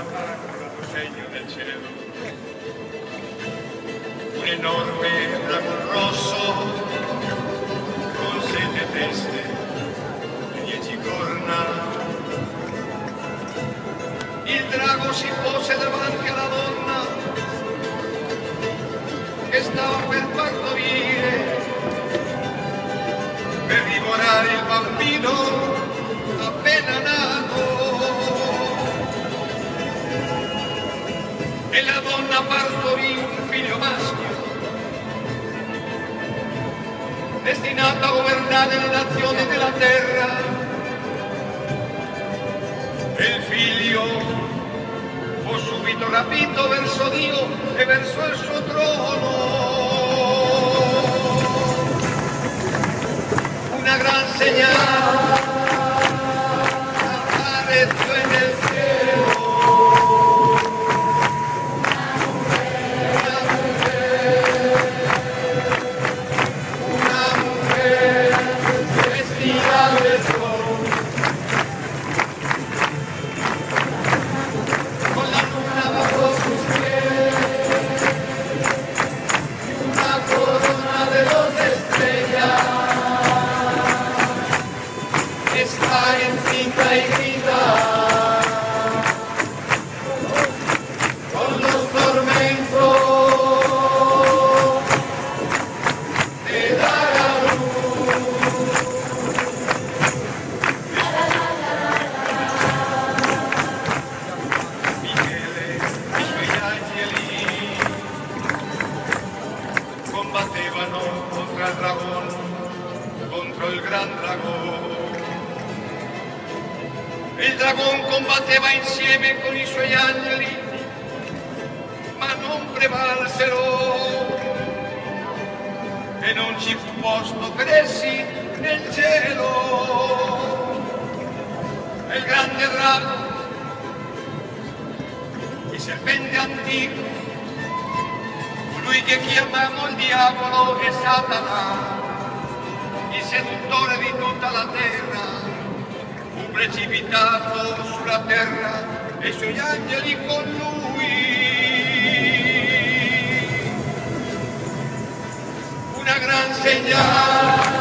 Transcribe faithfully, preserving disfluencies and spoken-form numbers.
un segno del cielo, un enorme dragone rosso con sette teste e dieci corna. Il drago si pose davanti alla donna che stava per partorire, per divorare il bambino appena nato. E la donna partorì un figlio maschio, destinato a governare le nazioni della terra. E il figlio fu subito rapito verso Dio e verso il suo trono. Una gran segnale apparecchio nel cielo. Combattevano contro il dragone, contro il gran dragone. Il dragone combatteva insieme con i suoi angeli, ma non prevalsero e non ci fu posto per essi nel cielo. E il grande drago, il serpente antico, colui che chiamiamo il diavolo e Satana, il seduttore di tutta la terra, fu precipitato sulla terra e i suoi angeli con lui. Una gran segnale